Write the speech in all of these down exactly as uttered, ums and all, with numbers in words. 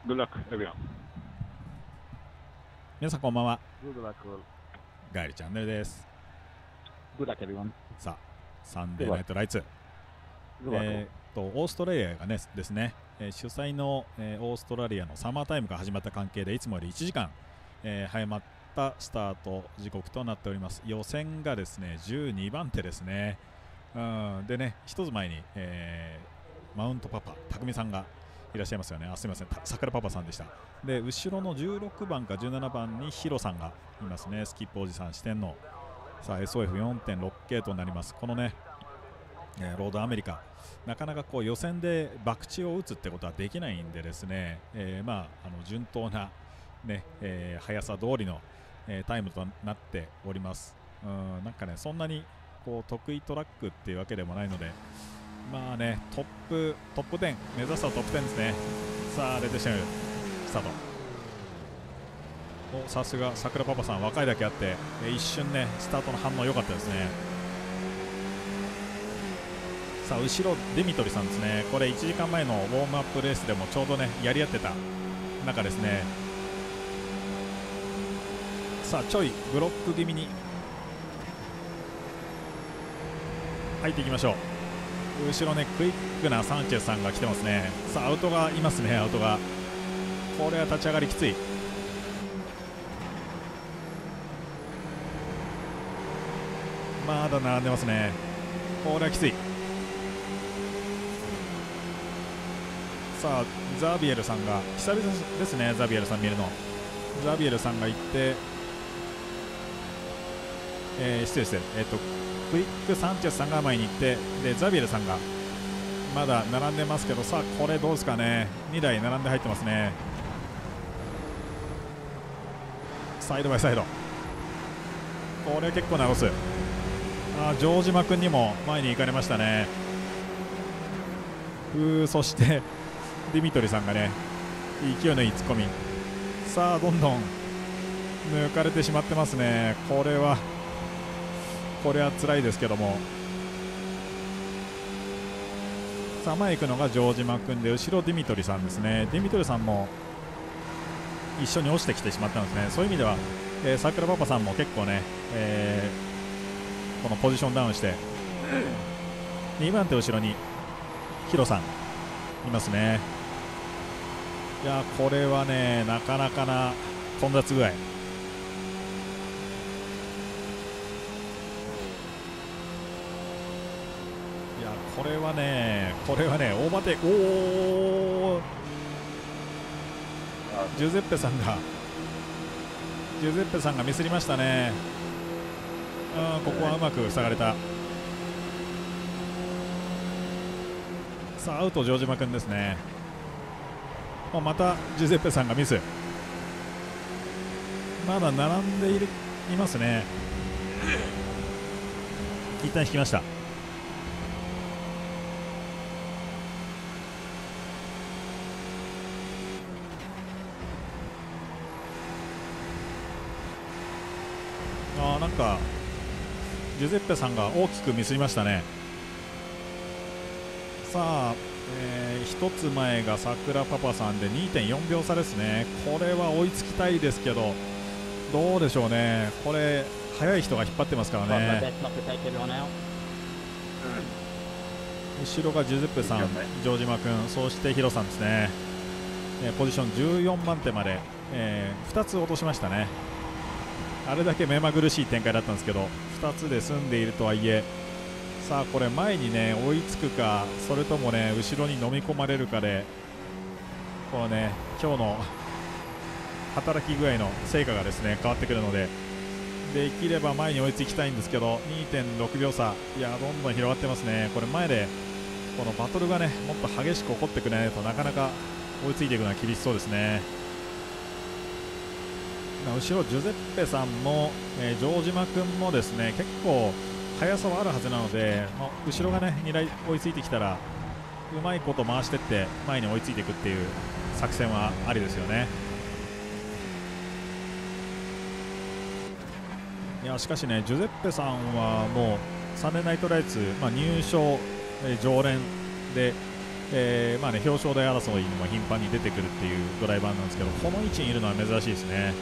Good luck, everyone. 皆さんこんばんは。 Good luck. ガイリチャンネルです。 Good luck, everyone. さあ、サンデーナイトライツ。 Good luck. えー、とオーストラリアが、ね、ですね、えー主催の、えーオーストラリアのサマータイムが始まった関係でいつもよりいちじかん、えー早まったスタート時刻となっております。予選がですねじゅうにばん手ですね。うんでね、一つ前に、えーマウントパパ匠さんがいらっしゃいますよね。あ、すみません、桜パパさんでした。で後ろのじゅうろくばんかじゅうななばんにヒロさんがいますね。スキップおじさん視点のさあ エスオーエフよんてんろく 系となります。このね、えーロードアメリカ、なかなかこう予選で博打を打つってことはできないんでですね、えーまあ、あの順当な、ねえー速さ通りの、えータイムとなっております。うんなんかね、そんなにこう得意トラックっていうわけでもないので、まあね、トップトップじゅう目指すはトップじゅうですね。さあレッドシェルスタート。おさすが桜パパさん、若いだけあって、えー一瞬ねスタートの反応良かったですね。さあ後ろデミトリさんですね。これいちじかんまえのウォームアップレースでもちょうどねやり合ってた中ですね。さあちょいブロック気味に入っていきましょう。後ろねクイックなサンチェスさんが来てますね。さあアウトがいますね。アウトがこれは立ち上がりきつい。まだ並んでますね。これはきつい。さあザビエルさんが久々ですね。ザビエルさん見るの。ザビエルさんが行って、えー、失礼して、えー、とクイックサンチェスさんが前に行って、でザビエルさんがまだ並んでますけど、さあこれどうですかね。にだい並んで入ってますね。サイドバイサイド、これ結構直す。あ城島君にも前に行かれましたね。うーそしてディミトリさんがね勢いのいいツッコミ。さあどんどん抜かれてしまってますね。これはこれは辛いですけども、さあ前行くのが城島君で、後ろディミトリさんですね。ディミトリさんも一緒に落ちてきてしまったんですね。そういう意味では、えー、桜パパさんも結構ね、えーこのポジションダウンしてにばん手後ろにヒロさんいますね。いやこれはねなかなかな混雑具合。いやこれはねこれはね大バテ、おおジュゼッペさんがジュゼッペさんがミスりましたね。あここはうまく塞がれた。さあアウト城島君ですね。またジュゼッペさんがミス。まだ並んでいるいますね。一旦引きました。あーなんかジュゼッペさんが大きくミスりましたね。さあ、えー、ひとつまえが桜パパさんで にてんよんびょう差ですね。これは追いつきたいですけどどうでしょうね。これ速い人が引っ張ってますからね。後ろがジュゼッペさん、城島君、そしてヒロさんですね。えーポジションじゅうよんばん手まで、えーふたつ落としましたね。あれだけ目まぐるしい展開だったんですけどふたつで済んでいるとはいえ、さあこれ前にね追いつくか、それともね後ろに飲み込まれるかで、このね今日の働き具合の成果がですね変わってくるので、できれば前に追いつきたいんですけど にてんろくびょう差、いやどんどん広がってますね。これ前でこのバトルがねもっと激しく起こってくれないとなかなか追いついていくのは厳しそうですね。後ろジュゼッペさんも、えー、城島君もですね結構速さはあるはずなので、まあ、後ろがねにだい追いついてきたらうまいこと回していって前に追いついていくっていう作戦はありですよね。いやしかしねジュゼッペさんはもうサンデーナイトライツ、まあ、入賞、えー常連でえーまあね、表彰台争いにも頻繁に出てくるっていうドライバーなんですけど、この位置にいるのは珍しいですね。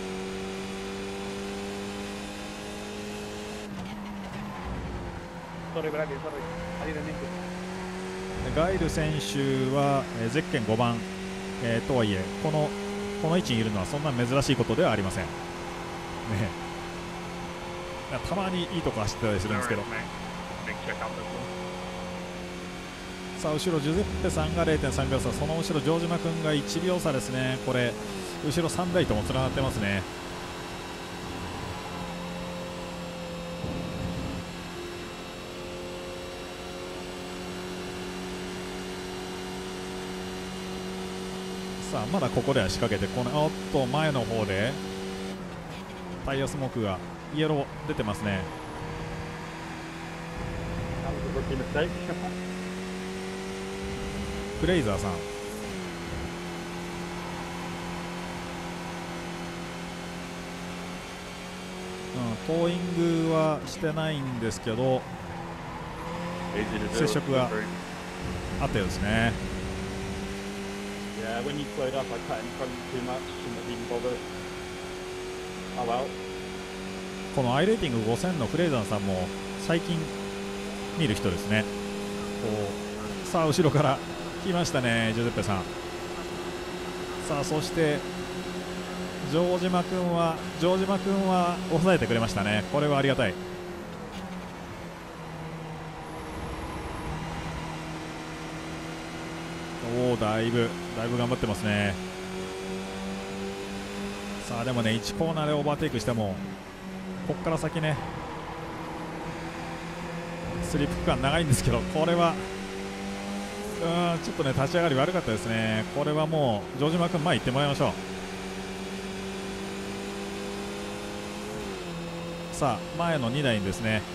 Sorry, Bradley, sorry. I didn't mean to. ガイル選手は、えーゼッケンごばん、えーとはいえこのこの位置にいるのはそんな珍しいことではありません、ね、たまにいいとこ走ってたりするんですけど、 Big check out this one. さあ後ろジュゼッペさんが れいてんさんびょう差、その後ろ城島君がいちびょう差ですね。これ後ろさんだいともつながってますね。さあまだここでは仕掛けてこのおっと前の方でタイヤスモークがイエロー出てますね。 That was a rookie mistake. フレイザーさん、うん、トーイングはしてないんですけど Easy to do. 接触があったようですね。 Yeah, when you slowed up, I cut in front too much. Shouldn't have even bothered. Oh well. このアイレーティングごせんのフレイザーさんも最近見る人ですね。こうさあ後ろから来ましたね、ジュゼッペさん。さあそして城島君は城島君は抑えてくれましたね。これはありがたい。おお、だいぶだいぶ頑張ってますね。さあでもねいちコーナーでオーバーテイクしてもここから先ねスリップ区間長いんですけど、これはうーんちょっとね立ち上がり悪かったですね。これはもう城島君前行ってもらいましょう。さあ前のにだいにですね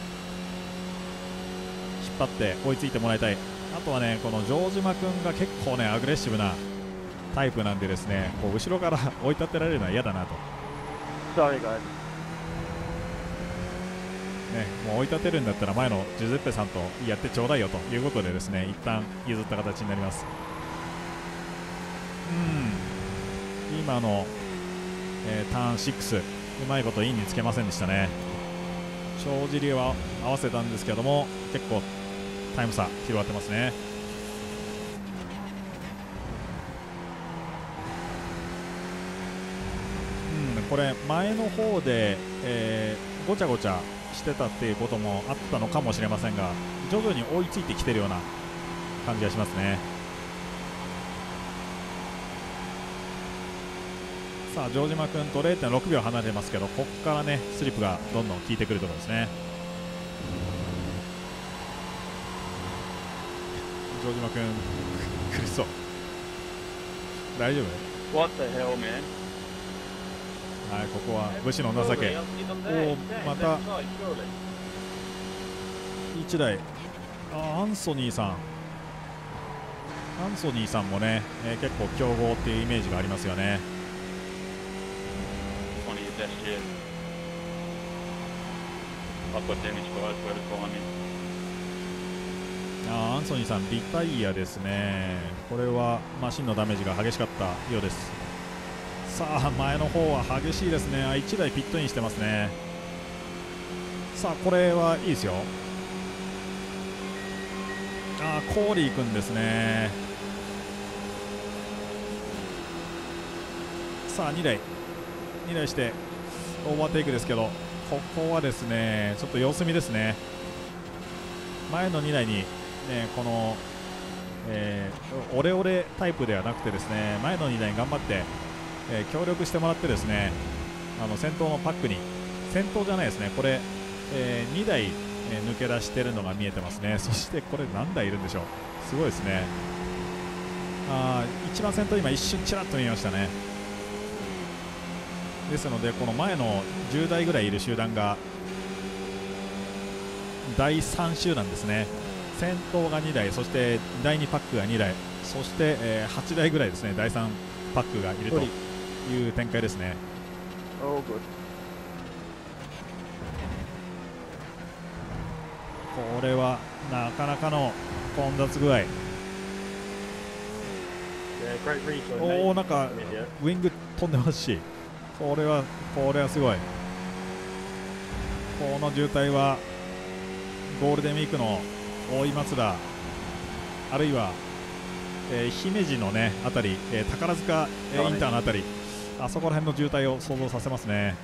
引っ張って追いついてもらいたい。あとはねこの城島君が結構ねアグレッシブなタイプなんでですね、こう後ろから追い立てられるのは嫌だなと、 Sorry, guys. ね、もう追い立てるんだったら前のジュゼッペさんとやってちょうだいよということでですね一旦譲った形になります。うん今の、えーターンろくうまいことインにつけませんでしたね。帳尻は合わせたんですけども結構タイム差広がってますね。うんこれ前の方で、えーごちゃごちゃしてたっていうこともあったのかもしれませんが徐々に追いついてきてるような感じがしますね。さあ城島君と れいてんろくびょう離れてますけどここからねスリップがどんどん効いてくるところですね。城島君苦しそう。大丈夫？ What the hell, man? はいここは武士の情け。 He's on お there. ー He's ま there. た Left side, surely. いちだいあアンソニーさんアンソニーさんもね、えー結構強豪っていうイメージがありますよね。 One of your best years. I've got damage guys where to find me. あアンソニーさんリタイアですね。これはマシンのダメージが激しかったようです。さあ前の方は激しいですね。あいちだいピットインしてますね。さあこれはいいですよ。あコーリー君ですね。さあにだいにだいしてオーバーテイクですけどここはですねちょっと様子見ですね。前のにだいに、ね、この、えーオレオレタイプではなくてですね前のにだいに頑張って、えー協力してもらってですねあの先頭のパックに先頭じゃないですねこれ、えーにだい、えー抜け出しているのが見えてますね。そしてこれ何台いるんでしょう。すごいですね。あ一番先頭今一瞬ちらっと見えましたね。ですのでこの前のじゅうだいぐらいいる集団がだいさん集団ですね。先頭がにだいそしてだいにパックがにだいそして、えーはちだいぐらいですねだいさんパックがいるという展開ですね。 Oh, good. これはなかなかの混雑具合。 Yeah, great rejoin, おお、 mate. なんか Idiot. ウィング飛んでますし、これはこれはすごい。この渋滞はゴールデンウィークの大井松田、あるいは、えー、姫路のねあたり、えー、宝塚、えー、インターのあたり、あそこら辺の渋滞を想像させますね。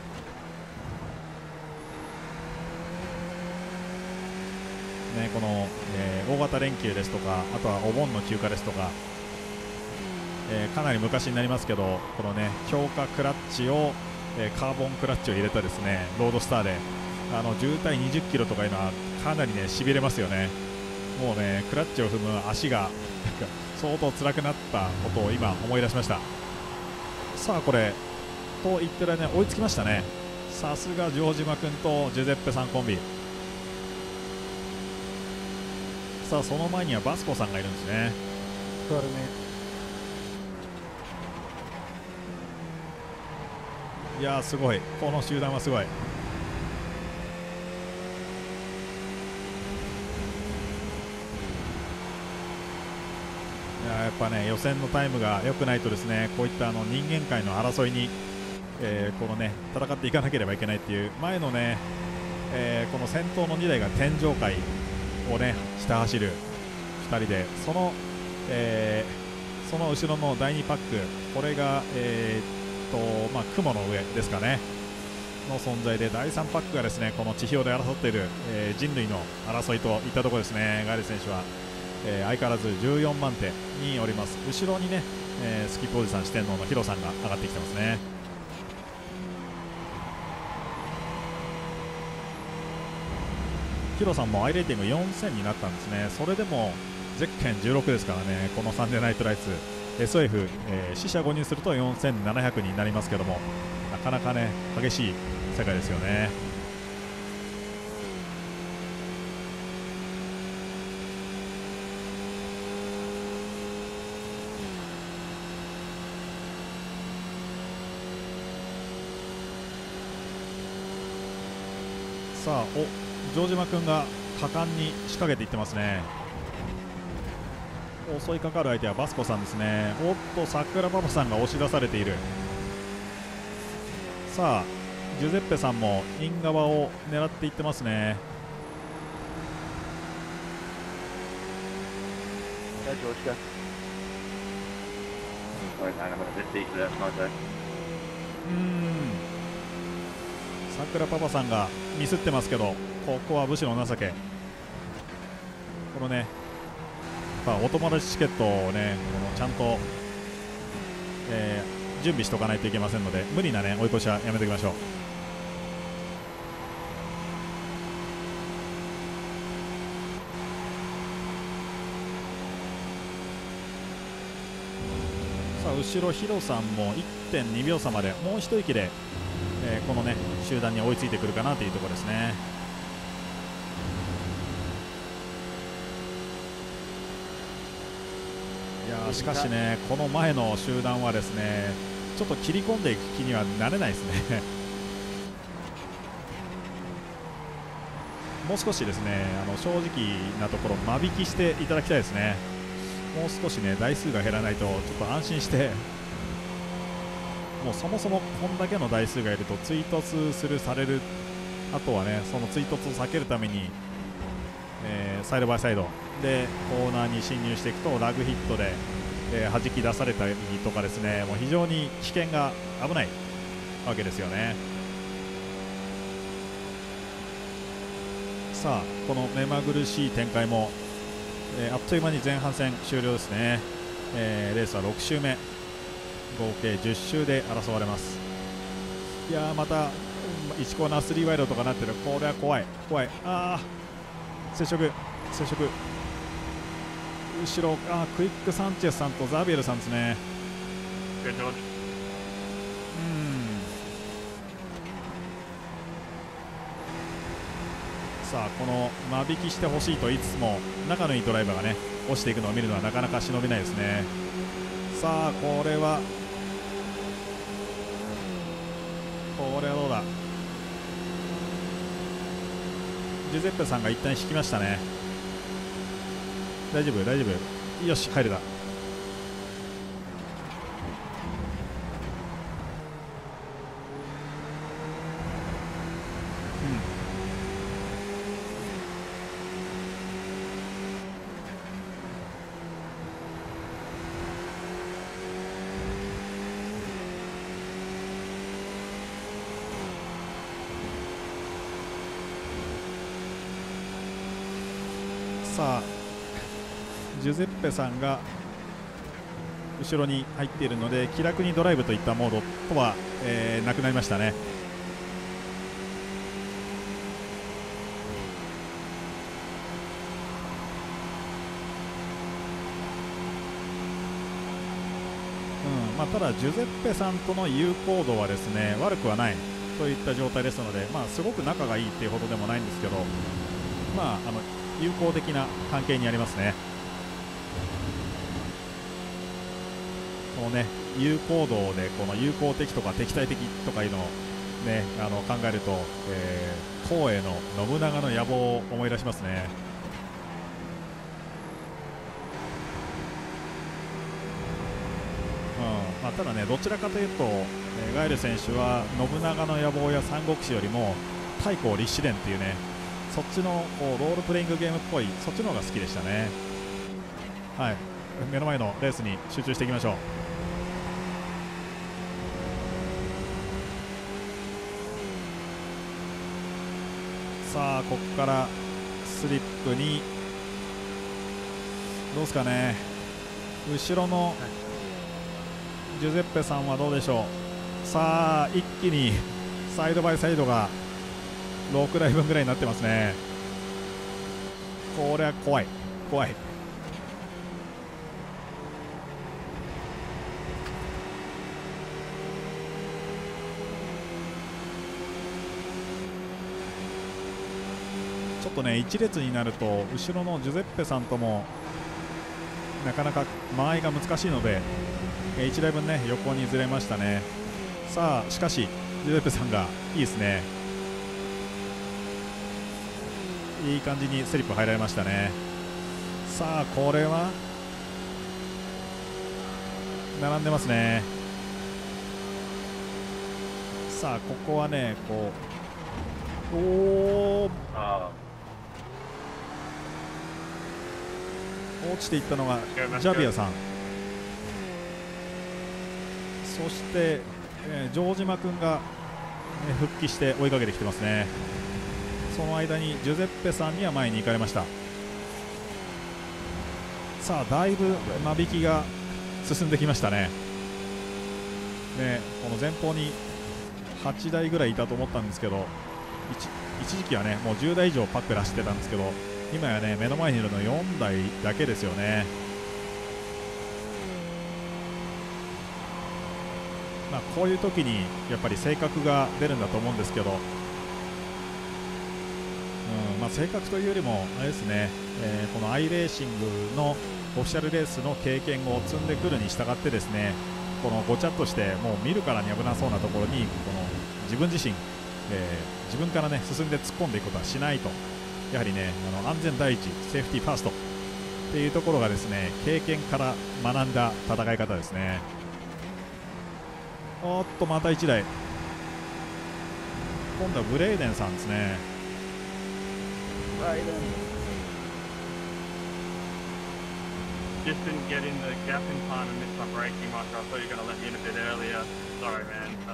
ね、この、えー、大型連休ですとか、あとはお盆の休暇ですとか、えー、かなり昔になりますけど、このね強化クラッチを、えー、カーボンクラッチを入れたですねロードスターで、あの渋滞にじゅっキロとかいうのはかなりねしびれますよね。もうねクラッチを踏む足が相当辛くなったことを今思い出しました。さあこれと言ってる間に追いつきましたね。さすが城島君とジュゼッペさんコンビ。さあその前にはバスコさんがいるんですね。いやーすごい、この集団はすごい。いやーやっぱね予選のタイムが良くないとですね、こういったあの人間界の争いに、えー、このね戦っていかなければいけないっていう、前のね、えー、この先頭のにだいが天上界をねひた走るふたりで、その、えー、その後ろのだいにパック、これが、えーっとまあ、雲の上ですかねの存在で、だいさんパックがですねこの地表で争っている、えー、人類の争いといったところですね。ガーリ選手は、えー、相変わらずじゅうよんばんてにおります。後ろにね、えー、スキップおじさん四天王のヒロさんが上がってきてますね。ヒロさんもアイレーティングよんせんになったんですね。それでもゼッケンじゅうろくですからね、このサンデーナイトライツ エスオーエフ、えー、死者ごにんするとよんせんななひゃくになりますけども、なかなかね激しい世界ですよね。さあお城島君が果敢に仕掛けていってますね。襲いかかる相手はバスコさんですね。おっと桜パパさんが押し出されている。さあジュゼッペさんもイン側を狙っていってますね。うーん桜パパさんがミスってますけど、ここは武士の情け。このねまあ、お友達チケットをねこのちゃんと、えー、準備しておかないといけませんので、無理なね追い越しはやめておきましょう。さあ後ろヒロさんも いってんにびょう差までもう一息で、えー、このね集団に追いついてくるかなというところですね。いやしかしねこの前の集団はですねちょっと切り込んでいく気にはなれないですねもう少しですねあの正直なところ間引きしていただきたいですね。もう少しね台数が減らないとちょっと安心して、もうそもそもこんだけの台数がいると追突するされる、あとはねその追突を避けるために、えー、サイドバイサイドでコーナーに進入していくとラグヒットで、えー、弾き出されたりとかですね、もう非常に危険が危ないわけですよね。さあこの目まぐるしい展開も、えー、あっという間に前半戦終了ですね。えー、レースはろく周目合計じゅっ周で争われます。いやーまたいちコーナースリーワイドとかなってる。これは怖い怖い。あー接触接触後ろ、あクイック・サンチェスさんとザビエルさんですね。うんさあこの間引きしてほしいと言いつつも仲のいいドライバーがね落ちていくのを見るのはなかなか忍びないですね。さあこれはこれはどうだ。ジュゼッペさんが一旦引きましたね。大丈夫大丈夫よし入れた。 さあジュゼッペさんが後ろに入っているので気楽にドライブといったモードとは、えー、なくなりましたね。うんまあ、ただジュゼッペさんとの友好度はですね悪くはないといった状態ですので、まあ、すごく仲がいいっていうほどでもないんですけど、まあ、あの友好的な関係にありますね。このね友好度でこの友好的とか敵対的とかいうのを、ね、あの考えると、えー、東映の信長の野望を思い出しますね。うんまあ、ただねどちらかというと、えー、ガエル選手は信長の野望や三国志よりも太閤立志伝っていうねそっちのこうロールプレイングゲームっぽいそっちの方が好きでしたね。はい、目の前のレースに集中していきましょう。さあここからスリップにどうですかね。後ろのジュゼッペさんはどうでしょう。さあ一気にサイドバイサイドがろくだいぶんぐらいになってますね。これは怖い怖い。ちょっとね一列になると後ろのジュゼッペさんともなかなか間合いが難しいのでいちだいぶんね横にずれましたね。さあしかしジュゼッペさんがいいですね。いい感じにスリップ入られましたね。さあこれは並んでますね。さあここはねこうおー落ちていったのがジャビアさん、そして、えー、城島君が、えー、復帰して追いかけてきてますね。その間にジュゼッペさんには前に行かれました。さあだいぶ間引きが進んできましたね。ねこの前方にはちだいぐらいいたと思ったんですけど 一, 一時期はねもうじゅうだい以上パックで走ってたんですけど今やね目の前にいるのよんだいだけですよね。まあこういう時にやっぱり性格が出るんだと思うんですけど、うんまあ、性格というよりもあれですね、えー、このアイレーシングのオフィシャルレースの経験を積んでくるに従ってですねこのごちゃっとしてもう見るからに危なそうなところにこの自分自身、えー、自分からね進んで突っ込んでいくことはしないと。やはりねあの安全第一セーフティーファーストっていうところがですね経験から学んだ戦い方ですね。おっとまたいちだい今度はブレイデンさんですね。 ブレイデン Just didn't get in the gap in time and missed my braking marker. I thought you were going to let me in a bit earlier. Sorry, man. That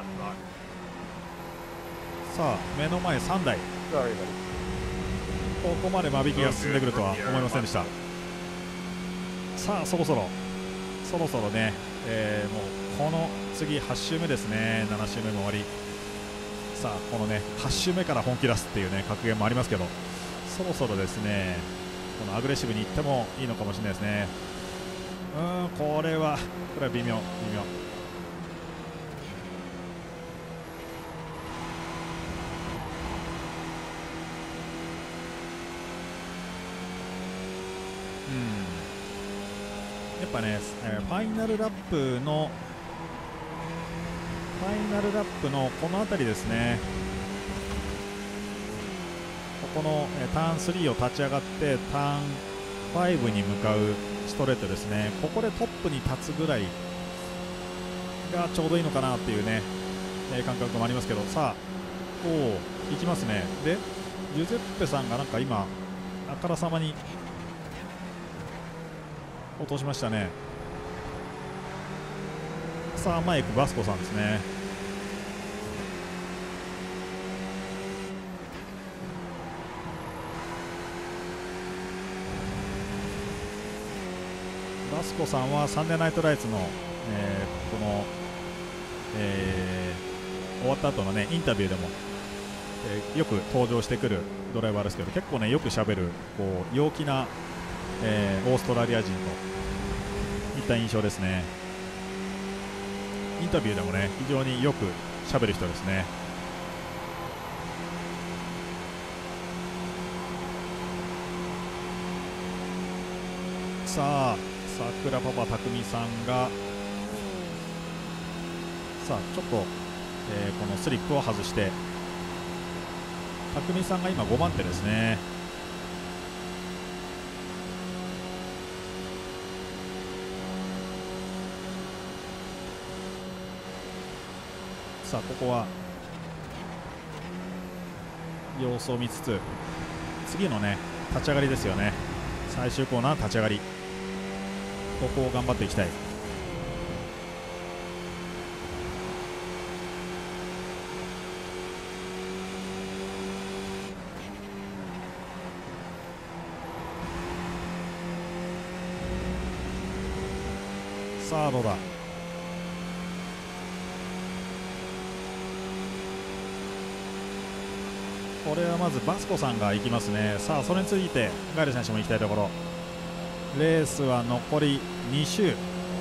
sucks. さあ目の前さんだい Sorry, buddy. ここまで間引きが進んでくるとは思いませんでした。さあそろそろそろそろね、えー、もうこの次はち周目ですね。なな周目も終わり。さあこのねはち周目から本気出すっていうね格言もありますけどそろそろですねこのアグレッシブにいってもいいのかもしれないですね。うーんこれはこれは微妙微妙。やっぱね、えー、ファイナルラップのファイナルラップのこの辺りですね。ここの、えー、ターンスリーを立ち上がってターンファイブに向かうストレートですね。ここでトップに立つぐらいがちょうどいいのかなっていうね、えー、感覚もありますけど、さあおお行きますね。でジュゼッペさんがなんか今あからさまに落としましたね。さあ前行くバスコさんですね。 スコさんはサンデーナイトライツの、えー、この、えー、終わった後のねインタビューでも、えー、よく登場してくるドライバーですけど、結構ねよくしゃべるこう陽気な、えー、オーストラリア人といった印象ですね。インタビューでもね非常によくしゃべる人ですね。さあ桜パパ匠さんがさあちょっと、えー、このスリップを外して匠さんが今ごばん手ですね。さあここは様子を見つつ次のね立ち上がりですよね。最終コーナー立ち上がり、ここを頑張っていきたい。さあどうだ。これはまずバスコさんが行きますね。さあそれについてガイル選手も行きたいところ。レースは残りに周。うーん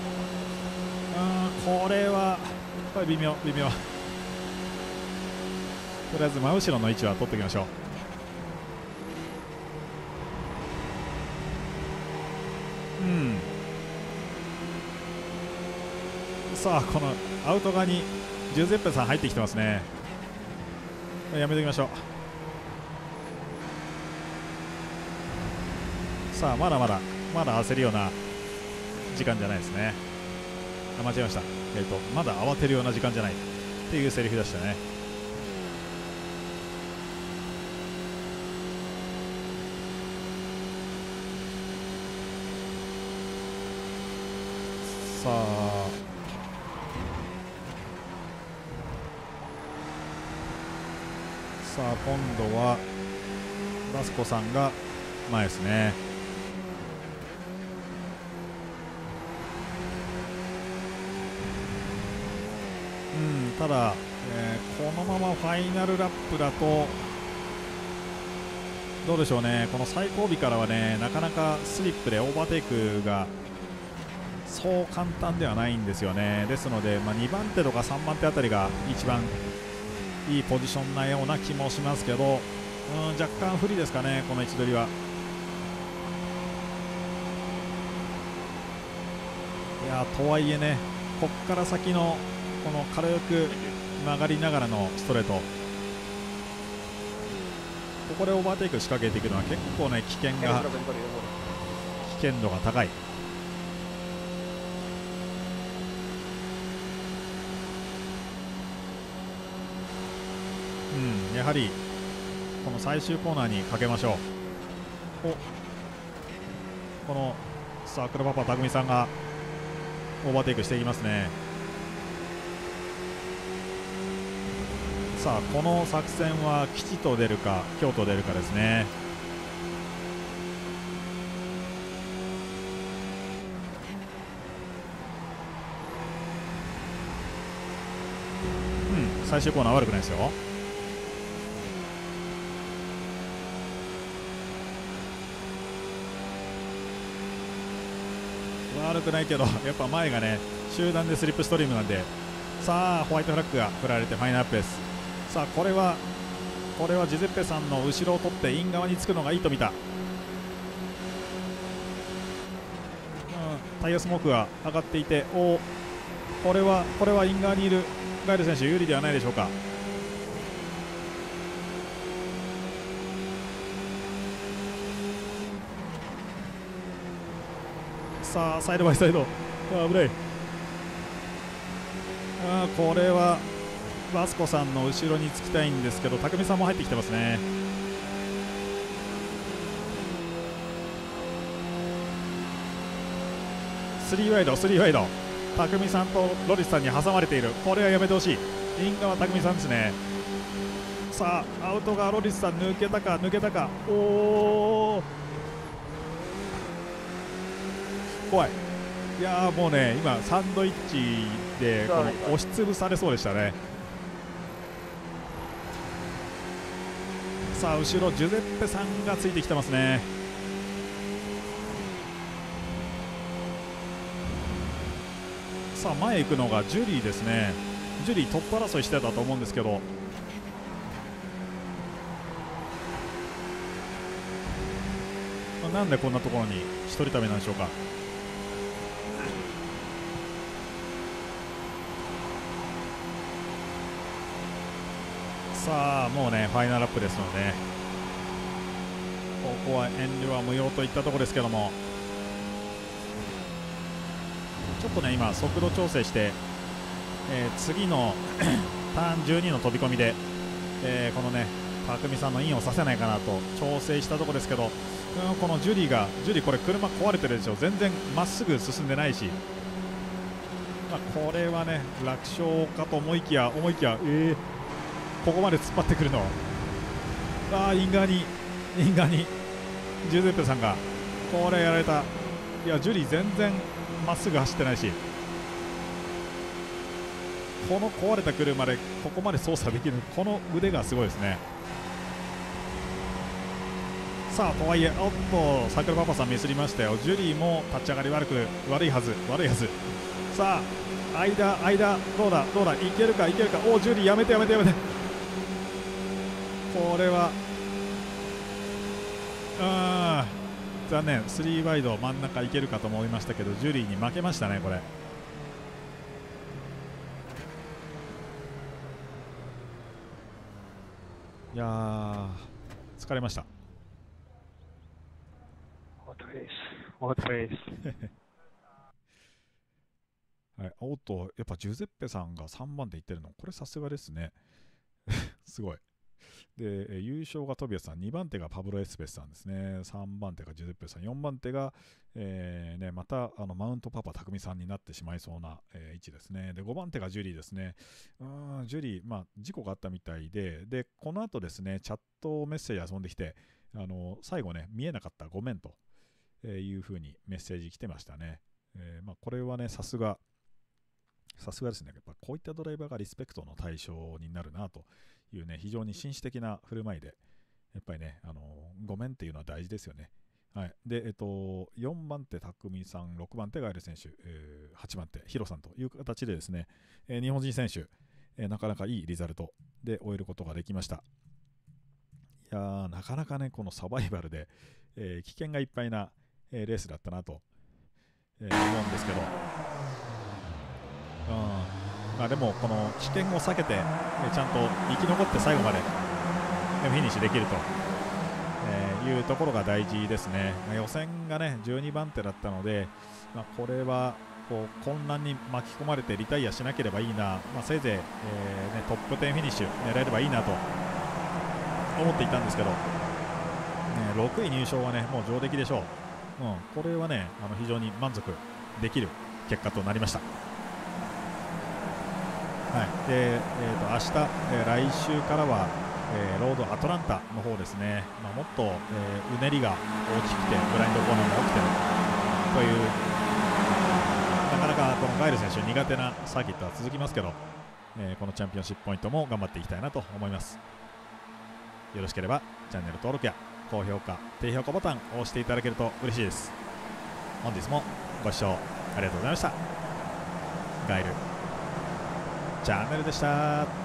これはこれ微妙微妙とりあえず真後ろの位置は取っておきましょう。うんさあこのアウト側にジュゼッペさん入ってきてますね。やめておきましょう。さあまだまだまだ焦るような時間じゃないですね。あ間違えました。えっとまだ慌てるような時間じゃないっていうセリフでしたね。さあさあ今度はバスコさんが前ですね。うんただ、えー、このままファイナルラップだとどうでしょうね。この最後尾からはねなかなかスリップでオーバーテイクがそう簡単ではないんですよね。ですので、まあ、にばん手とかさんばん手あたりが一番いいポジションなような気もしますけど、うん若干不利ですかねこの位置取りは。いやとはいえねここから先のこの軽く曲がりながらのストレート、ここでオーバーテイク仕掛けていくのは結構ね危険が危険度が高い。うんやはりこの最終コーナーにかけましょう。おこの桜パパ匠さんがオーバーテイクしていきますね。さあこの作戦は吉と出るか京と出るかですね。うん最終コーナー悪くないですよ。悪くないけどやっぱ前がね集団でスリップストリームなんで、さあホワイトフラッグが振られてファイナルアップです。さあこれはこれはジュゼッペさんの後ろを取ってイン側につくのがいいと見た。うんタイヤスモークが上がっていて、おこれはこれはイン側にいるガイル選手有利ではないでしょうか。さあサイドバイサイド、あ危ない。あこれはバスコさんの後ろにつきたいんですけど匠さんも入ってきてますね。スリーワイドスリーワイド匠さんとロリスさんに挟まれている。これはやめてほしい。イン側匠さんですね。さあアウト側ロリスさん抜けたか抜けたか。おお怖いいやーもうね、今サンドイッチでこの押しつぶされそうでしたね。さあ後ろジュゼッペさんがついてきてますね。さあ前行くのがジュリーですね。ジュリートップ争いしてたと思うんですけど、なんでこんなところに一人旅なんでしょうか。さあもうねファイナルラップですので、ここは遠慮は無用といったところですけども、ちょっとね今速度調整して、えー、次のターンじゅうにの飛び込みで、えー、このね匠さんのインをさせないかなと調整したところですけど、うん、このジュリーがジュリーこれ車壊れてるでしょ。全然まっすぐ進んでないし、まあ、これはね楽勝かと思いきや思いきやえーここまで突っ張ってくるの、あーイン側にイン側にジュゼッペさんがこれやられた。いやジュリー全然まっすぐ走ってないし、この壊れた車でここまで操作できるこの腕がすごいですね。さあとはいえおっとサクルパパさんミスりましたよ。ジュリーも立ち上がり悪く悪いはず悪いはず。さあ間間どうだどうだいけるかいけるか。おジュリーやめてやめてやめて。これはあー残念、スリーワイド真ん中いけるかと思いましたけどジュリーに負けましたね。これいやー疲れました。 What race? What race? はい、おっとやっぱジュゼッペさんがさんばんでいってるの、これさすがですねすごい。で優勝がトビアさん、にばん手がパブロ・エスペスさんですね、さんばん手がジュゼッペさん、よんばん手が、えーね、またあのマウントパパ匠さんになってしまいそうな、えー位置ですね。でごばん手がジュリーですね。うーんジュリー、まあ、事故があったみたいで、でこの後ですねチャットメッセージ遊んできて、あの最後ね見えなかったごめんというふうにメッセージ来てましたね。えーまあ、これはねさすがさすがですね。やっぱこういったドライバーがリスペクトの対象になるなというね、非常に紳士的な振る舞いで、やっぱりね、あのー、ごめんっていうのは大事ですよね。はい。で、えっと、よんばん手、匠さん、ろくばん手、ガイル選手、えー、はちばん手、ヒロさんという形でですね、えー、日本人選手、えー、なかなかいいリザルトで終えることができました。いやー、なかなかね、このサバイバルで、えー、危険がいっぱいな、えー、レースだったなと、えー、思うんですけど、うんまあ、でもこの危険を避けて、えー、ちゃんと生き残って最後までフィニッシュできると、えー、いうところが大事ですね。まあ、予選がねじゅうにばん手だったので、まあ、これはこう混乱に巻き込まれてリタイアしなければいいな、まあ、せいぜい、えーね、トップじゅうフィニッシュ狙えればいいなと思っていたんですけど、ね、ろくい入賞はねもう上出来でしょう。うん、これはねあの非常に満足できる結果となりました。はいでえー、と明日、えー、来週からは、えー、ロードアトランタの方ですね、まあ、もっと、えー、うねりが大きくてブラインドコーナーも起きてるという、なかなかこのガイル選手苦手なサーキットは続きますけど、えー、このチャンピオンシップポイントも頑張っていきたいなと思います。よろしければチャンネル登録や高評価、低評価ボタンを押していただけると嬉しいです。本日もご視聴ありがとうございました。ガイルチャンネルでした。